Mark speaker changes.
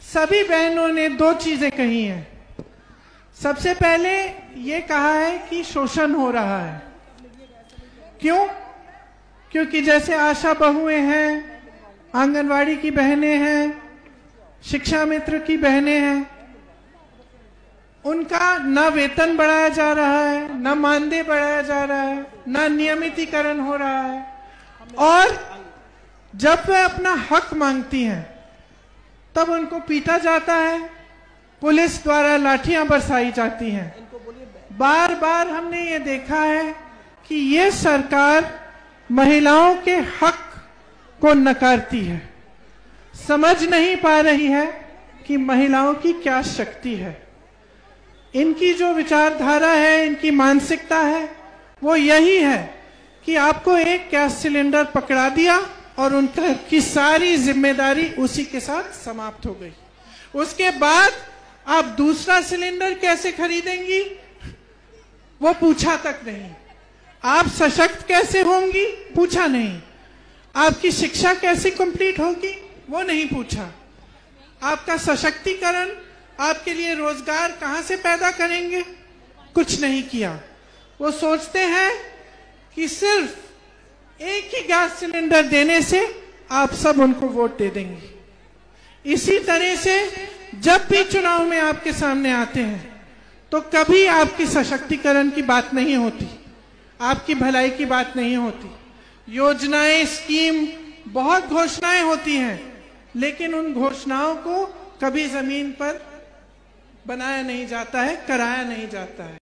Speaker 1: सभी बहनों ने दो चीजें कही हैं। सबसे पहले ये कहा है कि शोषण हो रहा है। क्यों? क्योंकि जैसे आशा बहुएं हैं, आंगनवाड़ी की बहनें हैं, शिक्षा मित्र की बहनें हैं, उनका न वेतन बढ़ाया जा रहा है, न मानदेय बढ़ाया जा रहा है, न नियमितीकरण हो रहा है। और जब वे अपना हक मांगती हैं तब उनको पीटा जाता है, पुलिस द्वारा लाठियां बरसाई जाती हैं। बार बार हमने ये देखा है कि ये सरकार महिलाओं के हक को नकारती है, समझ नहीं पा रही है कि महिलाओं की क्या शक्ति है। इनकी जो विचारधारा है, इनकी मानसिकता है, वो यही है कि आपको एक गैस सिलेंडर पकड़ा दिया और उनका की सारी जिम्मेदारी उसी के साथ समाप्त हो गई। उसके बाद आप दूसरा सिलेंडर कैसे खरीदेंगी वो पूछा तक नहीं। आप सशक्त कैसे होंगी पूछा नहीं। आपकी शिक्षा कैसे कंप्लीट होगी वो नहीं पूछा। आपका सशक्तिकरण, आपके लिए रोजगार कहां से पैदा करेंगे, कुछ नहीं किया। वो सोचते हैं कि सिर्फ एक ही गैस सिलेंडर देने से आप सब उनको वोट दे देंगे। इसी तरह से जब भी चुनाव में आपके सामने आते हैं तो कभी आपकी सशक्तिकरण की बात नहीं होती, आपकी भलाई की बात नहीं होती। योजनाएं, स्कीम, बहुत घोषणाएं होती हैं, लेकिन उन घोषणाओं को कभी जमीन पर बनाया नहीं जाता है, कराया नहीं जाता है।